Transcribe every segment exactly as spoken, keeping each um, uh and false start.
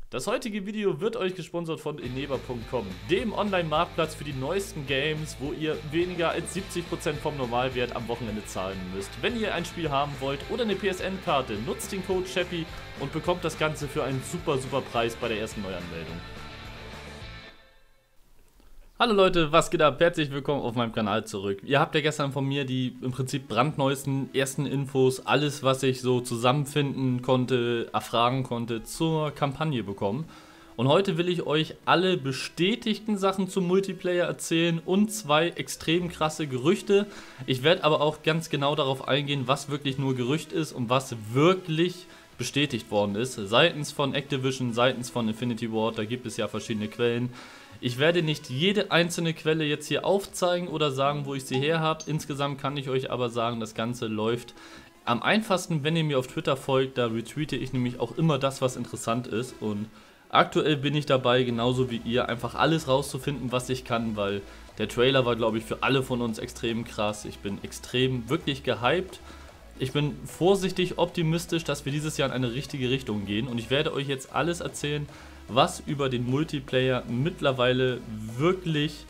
Das heutige Video wird euch gesponsert von eneba punkt com, dem Online-Marktplatz für die neuesten Games, wo ihr weniger als siebzig Prozent vom Normalwert am Wochenende zahlen müsst. Wenn ihr ein Spiel haben wollt oder eine P S N-Karte, nutzt den Code Chappy und bekommt das Ganze für einen super, super Preis bei der ersten Neuanmeldung. Hallo Leute, was geht ab? Herzlich willkommen auf meinem Kanal zurück. Ihr habt ja gestern von mir die im Prinzip brandneuesten ersten Infos, alles was ich so zusammenfinden konnte, erfragen konnte, zur Kampagne bekommen. Und heute will ich euch alle bestätigten Sachen zum Multiplayer erzählen und zwei extrem krasse Gerüchte. Ich werde aber auch ganz genau darauf eingehen, was wirklich nur Gerücht ist und was wirklich bestätigt worden ist. Seitens von Activision, seitens von Infinity Ward, da gibt es ja verschiedene Quellen. Ich werde nicht jede einzelne Quelle jetzt hier aufzeigen oder sagen, wo ich sie her habe. Insgesamt kann ich euch aber sagen, das Ganze läuft am einfachsten, wenn ihr mir auf Twitter folgt. Da retweete ich nämlich auch immer das, was interessant ist. Und aktuell bin ich dabei, genauso wie ihr, einfach alles rauszufinden, was ich kann, weil der Trailer war, glaube ich, für alle von uns extrem krass. Ich bin extrem, wirklich gehypt. Ich bin vorsichtig optimistisch, dass wir dieses Jahr in eine richtige Richtung gehen. Und ich werde euch jetzt alles erzählen, was über den Multiplayer mittlerweile wirklich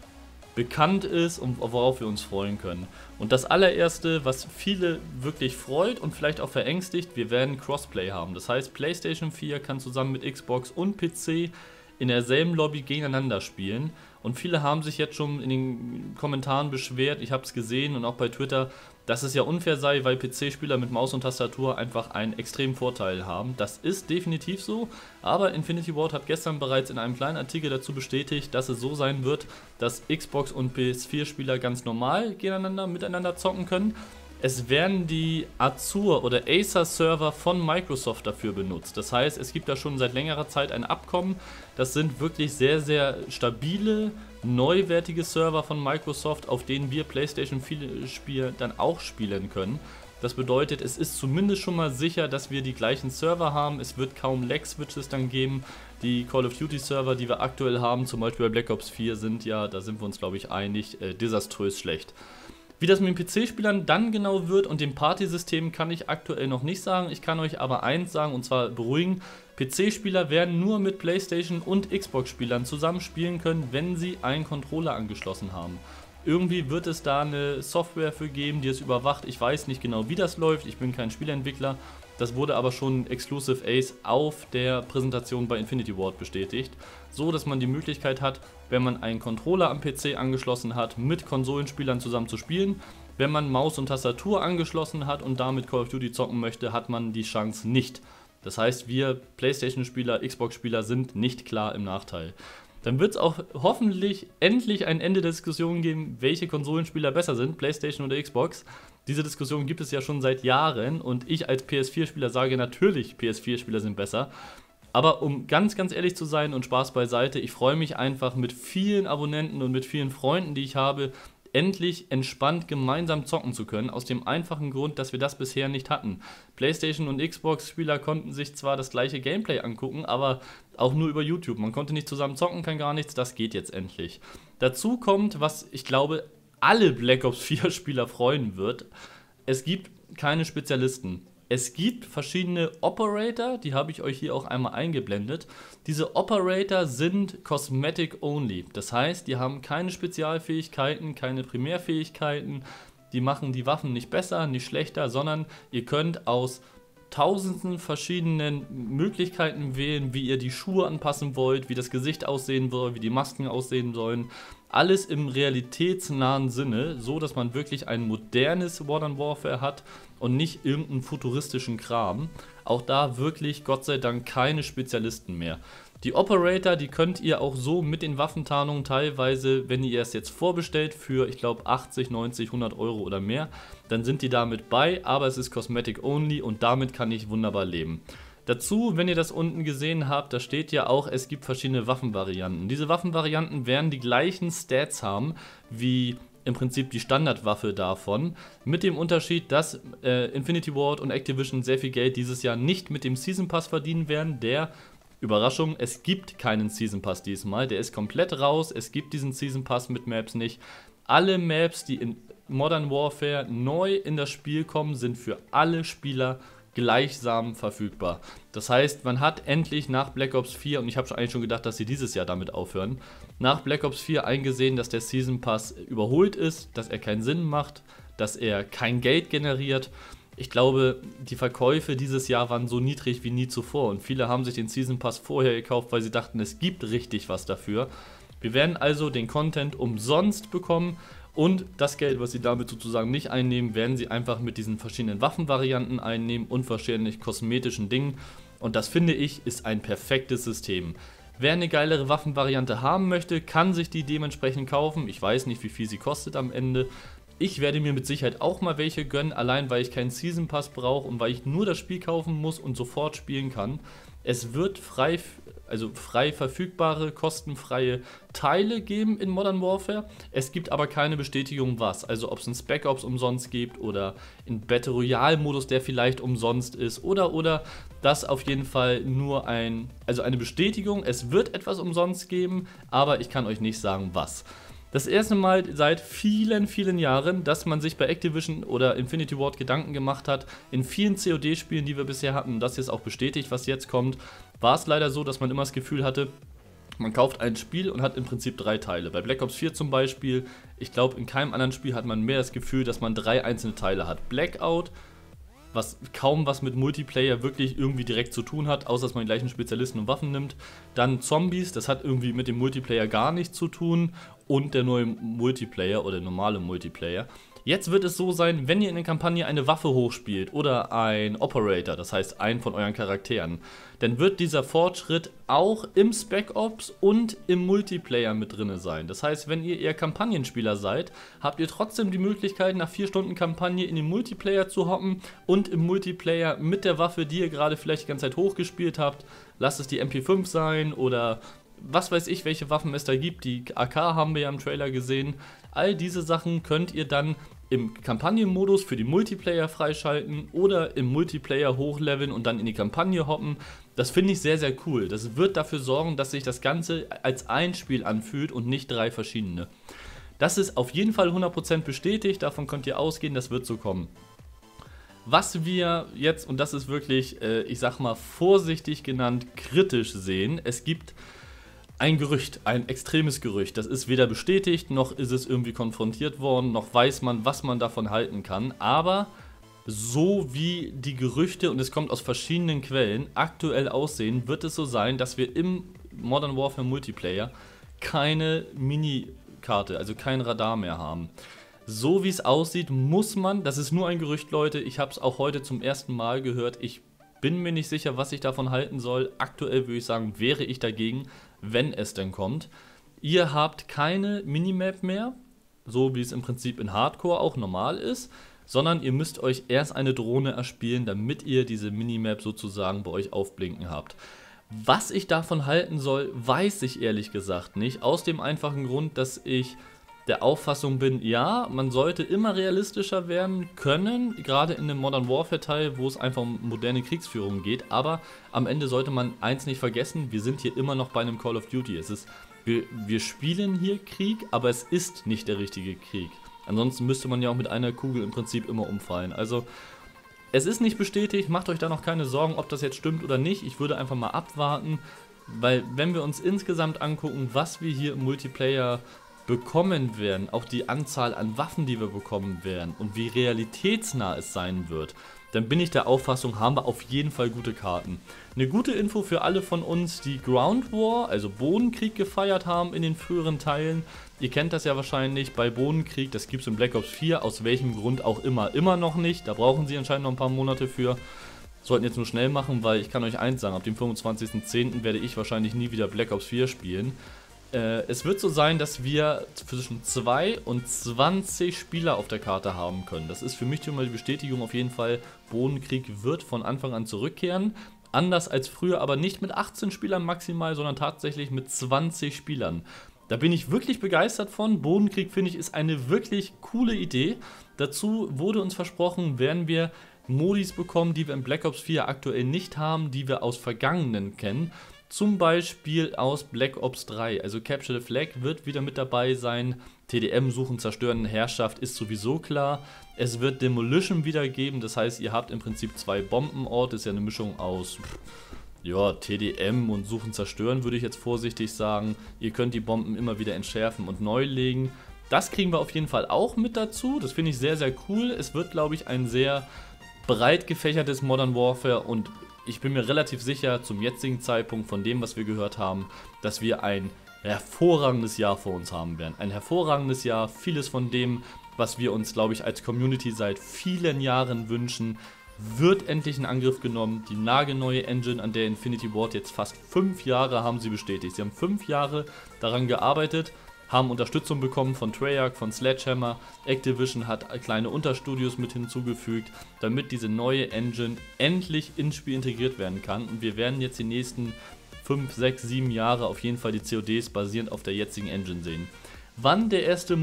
bekannt ist und worauf wir uns freuen können. Und das allererste, was viele wirklich freut und vielleicht auch verängstigt, wir werden Crossplay haben. Das heißt, PlayStation vier kann zusammen mit Xbox und P C in derselben Lobby gegeneinander spielen. Und viele haben sich jetzt schon in den Kommentaren beschwert, ich habe es gesehen und auch bei Twitter, dass es ja unfair sei, weil P C-Spieler mit Maus und Tastatur einfach einen extremen Vorteil haben. Das ist definitiv so, aber Infinity Ward hat gestern bereits in einem kleinen Artikel dazu bestätigt, dass es so sein wird, dass Xbox und P S vier-Spieler ganz normal gegeneinander miteinander zocken können. Es werden die Azure oder Acer-Server von Microsoft dafür benutzt. Das heißt, es gibt da schon seit längerer Zeit ein Abkommen. Das sind wirklich sehr, sehr stabile, neuwertige Server von Microsoft, auf denen wir PlayStation vier-Spiele dann auch spielen können. Das bedeutet, es ist zumindest schon mal sicher, dass wir die gleichen Server haben. Es wird kaum Lag-Switches dann geben. Die Call of Duty-Server, die wir aktuell haben, zum Beispiel bei Black Ops vier, sind ja, da sind wir uns glaube ich einig, äh, desaströs schlecht. Wie das mit den P C-Spielern dann genau wird und dem Partysystem kann ich aktuell noch nicht sagen. Ich kann euch aber eins sagen und zwar beruhigen. P C-Spieler werden nur mit PlayStation und Xbox-Spielern zusammen spielen können, wenn sie einen Controller angeschlossen haben. Irgendwie wird es da eine Software für geben, die es überwacht. Ich weiß nicht genau, wie das läuft. Ich bin kein Spieleentwickler. Das wurde aber schon Exclusive Ace auf der Präsentation bei Infinity Ward bestätigt. So, dass man die Möglichkeit hat, wenn man einen Controller am P C angeschlossen hat, mit Konsolenspielern zusammen zu spielen. Wenn man Maus und Tastatur angeschlossen hat und damit Call of Duty zocken möchte, hat man die Chance nicht. Das heißt, wir PlayStation-Spieler, Xbox-Spieler sind nicht klar im Nachteil. Dann wird es auch hoffentlich endlich ein Ende der Diskussion geben, welche Konsolenspieler besser sind, PlayStation oder Xbox. Diese Diskussion gibt es ja schon seit Jahren und ich als P S vier-Spieler sage natürlich, P S vier-Spieler sind besser. Aber um ganz, ganz ehrlich zu sein und Spaß beiseite, ich freue mich einfach mit vielen Abonnenten und mit vielen Freunden, die ich habe, endlich entspannt gemeinsam zocken zu können, aus dem einfachen Grund, dass wir das bisher nicht hatten. PlayStation und Xbox-Spieler konnten sich zwar das gleiche Gameplay angucken, aber auch nur über YouTube. Man konnte nicht zusammen zocken, kann gar nichts, das geht jetzt endlich. Dazu kommt, was ich glaube, alle Black Ops vier-Spieler freuen wird, es gibt keine Spezialisten. Es gibt verschiedene Operator, die habe ich euch hier auch einmal eingeblendet. Diese Operator sind Cosmetic only. Das heißt, die haben keine Spezialfähigkeiten, keine Primärfähigkeiten. Die machen die Waffen nicht besser, nicht schlechter, sondern ihr könnt aus tausenden verschiedenen Möglichkeiten wählen, wie ihr die Schuhe anpassen wollt, wie das Gesicht aussehen soll, wie die Masken aussehen sollen. Alles im realitätsnahen Sinne, so dass man wirklich ein modernes Modern Warfare hat und nicht irgendeinen futuristischen Kram. Auch da wirklich, Gott sei Dank, keine Spezialisten mehr. Die Operator, die könnt ihr auch so mit den Waffentarnungen teilweise, wenn ihr es jetzt vorbestellt für, ich glaube, achtzig, neunzig, hundert Euro oder mehr, dann sind die damit bei, aber es ist Cosmetic only und damit kann ich wunderbar leben. Dazu, wenn ihr das unten gesehen habt, da steht ja auch, es gibt verschiedene Waffenvarianten. Diese Waffenvarianten werden die gleichen Stats haben wie im Prinzip die Standardwaffe davon, mit dem Unterschied, dass äh, Infinity Ward und Activision sehr viel Geld dieses Jahr nicht mit dem Season Pass verdienen werden, der, Überraschung, es gibt keinen Season Pass diesmal, der ist komplett raus, es gibt diesen Season Pass mit Maps nicht. Alle Maps, die in Modern Warfare neu in das Spiel kommen, sind für alle Spieler gleichsam verfügbar. Das heißt, man hat endlich nach Black Ops vier, und ich habe eigentlich schon gedacht, dass sie dieses Jahr damit aufhören, nach Black Ops vier eingesehen, dass der Season Pass überholt ist, dass er keinen Sinn macht, dass er kein Geld generiert. Ich glaube, die Verkäufe dieses Jahr waren so niedrig wie nie zuvor und viele haben sich den Season Pass vorher gekauft, weil sie dachten, es gibt richtig was dafür. Wir werden also den Content umsonst bekommen und das Geld, was sie damit sozusagen nicht einnehmen, werden sie einfach mit diesen verschiedenen Waffenvarianten einnehmen und wahrscheinlich kosmetischen Dingen. Und das, finde ich, ist ein perfektes System. Wer eine geilere Waffenvariante haben möchte, kann sich die dementsprechend kaufen. Ich weiß nicht, wie viel sie kostet am Ende. Ich werde mir mit Sicherheit auch mal welche gönnen, allein weil ich keinen Season Pass brauche und weil ich nur das Spiel kaufen muss und sofort spielen kann. Es wird frei, also frei verfügbare, kostenfreie Teile geben in Modern Warfare. Es gibt aber keine Bestätigung was, also ob es einen Spec Ops umsonst gibt oder einen Battle Royale Modus, der vielleicht umsonst ist oder oder das auf jeden Fall nur ein, also eine Bestätigung. Es wird etwas umsonst geben, aber ich kann euch nicht sagen was. Das erste Mal seit vielen, vielen Jahren, dass man sich bei Activision oder Infinity Ward Gedanken gemacht hat, in vielen C O D-Spielen, die wir bisher hatten, das ist auch bestätigt, was jetzt kommt, war es leider so, dass man immer das Gefühl hatte, man kauft ein Spiel und hat im Prinzip drei Teile. Bei Black Ops vier zum Beispiel, ich glaube, in keinem anderen Spiel hat man mehr das Gefühl, dass man drei einzelne Teile hat. Blackout, was kaum was mit Multiplayer wirklich irgendwie direkt zu tun hat, außer dass man die gleichen Spezialisten und Waffen nimmt. Dann Zombies, das hat irgendwie mit dem Multiplayer gar nichts zu tun. Und der neue Multiplayer oder normale Multiplayer. Jetzt wird es so sein, wenn ihr in der Kampagne eine Waffe hochspielt oder ein Operator, das heißt einen von euren Charakteren, dann wird dieser Fortschritt auch im Spec Ops und im Multiplayer mit drin sein. Das heißt, wenn ihr eher Kampagnenspieler seid, habt ihr trotzdem die Möglichkeit, nach vier Stunden Kampagne in den Multiplayer zu hoppen und im Multiplayer mit der Waffe, die ihr gerade vielleicht die ganze Zeit hochgespielt habt, lasst es die M P fünf sein oder was weiß ich, welche Waffen es da gibt, die A K haben wir ja im Trailer gesehen. All diese Sachen könnt ihr dann im Kampagnenmodus für die Multiplayer freischalten oder im Multiplayer hochleveln und dann in die Kampagne hoppen. Das finde ich sehr, sehr cool. Das wird dafür sorgen, dass sich das Ganze als ein Spiel anfühlt und nicht drei verschiedene. Das ist auf jeden Fall hundert Prozent bestätigt, davon könnt ihr ausgehen, das wird so kommen. Was wir jetzt, und das ist wirklich, äh, ich sag mal vorsichtig genannt, kritisch sehen, es gibt ein Gerücht, ein extremes Gerücht, das ist weder bestätigt, noch ist es irgendwie konfrontiert worden, noch weiß man, was man davon halten kann, aber so wie die Gerüchte, und es kommt aus verschiedenen Quellen, aktuell aussehen, wird es so sein, dass wir im Modern Warfare Multiplayer keine Minikarte, also kein Radar mehr haben. So wie es aussieht, muss man, das ist nur ein Gerücht, Leute, ich habe es auch heute zum ersten Mal gehört, ich bin mir nicht sicher, was ich davon halten soll. Aktuell würde ich sagen, wäre ich dagegen, wenn es denn kommt. Ihr habt keine Minimap mehr, so wie es im Prinzip in Hardcore auch normal ist, sondern ihr müsst euch erst eine Drohne erspielen, damit ihr diese Minimap sozusagen bei euch aufblinken habt. Was ich davon halten soll, weiß ich ehrlich gesagt nicht, aus dem einfachen Grund, dass ich der Auffassung bin, ja, man sollte immer realistischer werden können, gerade in dem Modern Warfare Teil, wo es einfach um moderne Kriegsführung geht, aber am Ende sollte man eins nicht vergessen, wir sind hier immer noch bei einem Call of Duty. Es ist, wir, wir spielen hier Krieg, aber es ist nicht der richtige Krieg. Ansonsten müsste man ja auch mit einer Kugel im Prinzip immer umfallen. Also, es ist nicht bestätigt, macht euch da noch keine Sorgen, ob das jetzt stimmt oder nicht. Ich würde einfach mal abwarten, weil wenn wir uns insgesamt angucken, was wir hier im Multiplayer bekommen werden, auch die Anzahl an Waffen, die wir bekommen werden und wie realitätsnah es sein wird, dann bin ich der Auffassung, haben wir auf jeden Fall gute Karten. Eine gute Info für alle von uns, die Ground War, also Bodenkrieg gefeiert haben in den früheren Teilen. Ihr kennt das ja wahrscheinlich bei Bodenkrieg, das gibt es in Black Ops vier, aus welchem Grund auch immer, immer noch nicht. Da brauchen sie anscheinend noch ein paar Monate für. Sollten jetzt nur schnell machen, weil ich kann euch eins sagen, ab dem fünfundzwanzigsten zehnten werde ich wahrscheinlich nie wieder Black Ops vier spielen. Es wird so sein, dass wir zwischen zwei und zwanzig Spieler auf der Karte haben können. Das ist für mich schon mal die Bestätigung auf jeden Fall, Bodenkrieg wird von Anfang an zurückkehren. Anders als früher, aber nicht mit achtzehn Spielern maximal, sondern tatsächlich mit zwanzig Spielern. Da bin ich wirklich begeistert von. Bodenkrieg, finde ich, ist eine wirklich coole Idee. Dazu wurde uns versprochen, werden wir Modis bekommen, die wir in Black Ops vier aktuell nicht haben, die wir aus Vergangenen kennen. Zum Beispiel aus Black Ops drei, also Capture the Flag wird wieder mit dabei sein. T D M, Suchen, Zerstören, Herrschaft ist sowieso klar. Es wird Demolition wieder geben, das heißt, ihr habt im Prinzip zwei Bombenorte, ist ja eine Mischung aus ja, T D M und Suchen, Zerstören, würde ich jetzt vorsichtig sagen. Ihr könnt die Bomben immer wieder entschärfen und neu legen. Das kriegen wir auf jeden Fall auch mit dazu, das finde ich sehr, sehr cool. Es wird, glaube ich, ein sehr breit gefächertes Modern Warfare und ich bin mir relativ sicher, zum jetzigen Zeitpunkt von dem, was wir gehört haben, dass wir ein hervorragendes Jahr vor uns haben werden. Ein hervorragendes Jahr, vieles von dem, was wir uns, glaube ich, als Community seit vielen Jahren wünschen, wird endlich in Angriff genommen. Die nagelneue Engine, an der Infinity Ward jetzt fast fünf Jahre haben sie bestätigt. Sie haben fünf Jahre daran gearbeitet, haben Unterstützung bekommen von Treyarch, von Sledgehammer. Activision hat kleine Unterstudios mit hinzugefügt, damit diese neue Engine endlich ins Spiel integriert werden kann. Und wir werden jetzt die nächsten fünf, sechs, sieben Jahre auf jeden Fall die C O Ds basierend auf der jetzigen Engine sehen. Wann der erste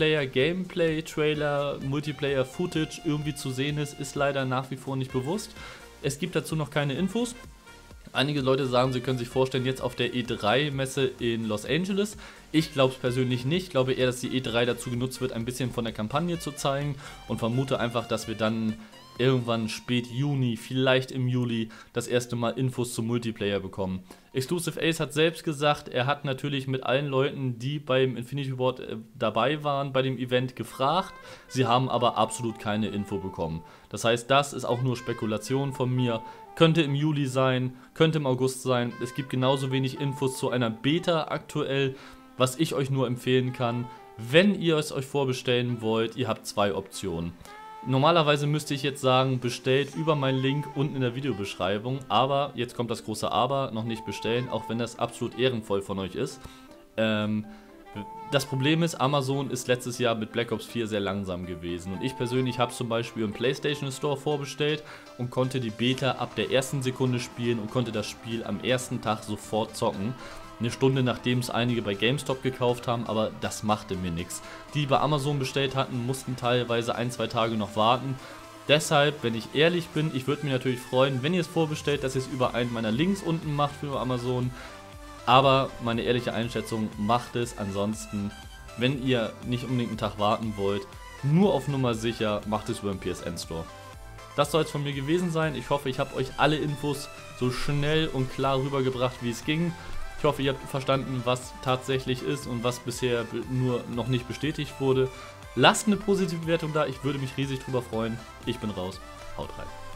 Multiplayer-Gameplay-Trailer, Multiplayer-Footage irgendwie zu sehen ist, ist leider nach wie vor nicht bewusst. Es gibt dazu noch keine Infos. Einige Leute sagen, sie können sich vorstellen, jetzt auf der E drei Messe in Los Angeles. Ich glaube es persönlich nicht. Ich glaube eher, dass die E drei dazu genutzt wird, ein bisschen von der Kampagne zu zeigen und vermute einfach, dass wir dann irgendwann spät Juni, vielleicht im Juli, das erste Mal Infos zum Multiplayer bekommen. Exclusive Ace hat selbst gesagt, er hat natürlich mit allen Leuten, die beim Infinity Ward äh, dabei waren, bei dem Event gefragt. Sie haben aber absolut keine Info bekommen. Das heißt, das ist auch nur Spekulation von mir. Könnte im Juli sein, könnte im August sein. Es gibt genauso wenig Infos zu einer Beta aktuell, was ich euch nur empfehlen kann. Wenn ihr es euch vorbestellen wollt, ihr habt zwei Optionen. Normalerweise müsste ich jetzt sagen, bestellt über meinen Link unten in der Videobeschreibung, aber, jetzt kommt das große Aber, noch nicht bestellen, auch wenn das absolut ehrenvoll von euch ist. Ähm, das Problem ist, Amazon ist letztes Jahr mit Black Ops vier sehr langsam gewesen und ich persönlich habe zum Beispiel im PlayStation Store vorbestellt und konnte die Beta ab der ersten Sekunde spielen und konnte das Spiel am ersten Tag sofort zocken. Eine Stunde nachdem es einige bei GameStop gekauft haben, aber das machte mir nichts. Die bei Amazon bestellt hatten, mussten teilweise ein, zwei Tage noch warten. Deshalb, wenn ich ehrlich bin, ich würde mich natürlich freuen, wenn ihr es vorbestellt, dass ihr es über einen meiner Links unten macht für Amazon. Aber meine ehrliche Einschätzung, macht es. Ansonsten, wenn ihr nicht unbedingt einen Tag warten wollt, nur auf Nummer sicher, macht es über den P S N Store. Das soll es von mir gewesen sein. Ich hoffe, ich habe euch alle Infos so schnell und klar rübergebracht, wie es ging. Ich hoffe, ihr habt verstanden, was tatsächlich ist und was bisher nur noch nicht bestätigt wurde. Lasst eine positive Bewertung da, ich würde mich riesig drüber freuen. Ich bin raus. Haut rein.